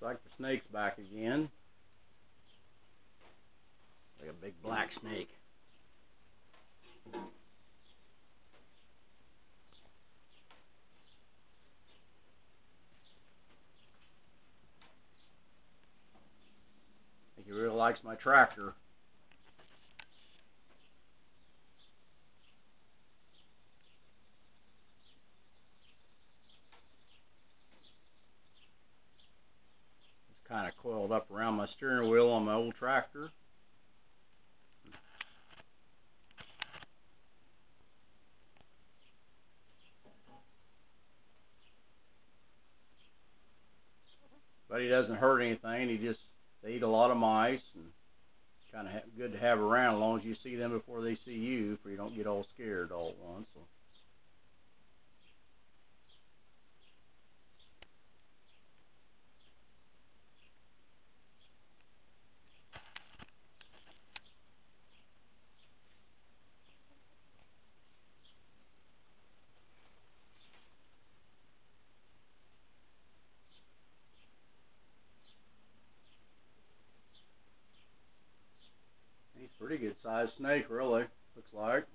Looks like the snake's back again. Like a big black snake. I think he really likes my tractor. It's kind of coiled up around my steering wheel on my old tractor. But he doesn't hurt anything. They eat a lot of mice, and kind of good to have around as long as you see them before they see you, for you don't get all scared all at once. So. He's a pretty good sized snake, really, looks like.